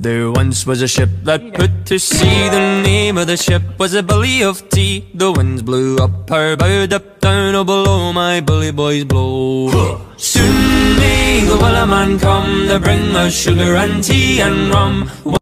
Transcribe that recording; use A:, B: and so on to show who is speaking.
A: There once was a ship that put to sea. The name of the ship was a Billy of Tea. The winds blew up her bow, up down, oh below my bully boys blow. Soon may the Wellerman come to bring us sugar and tea and rum.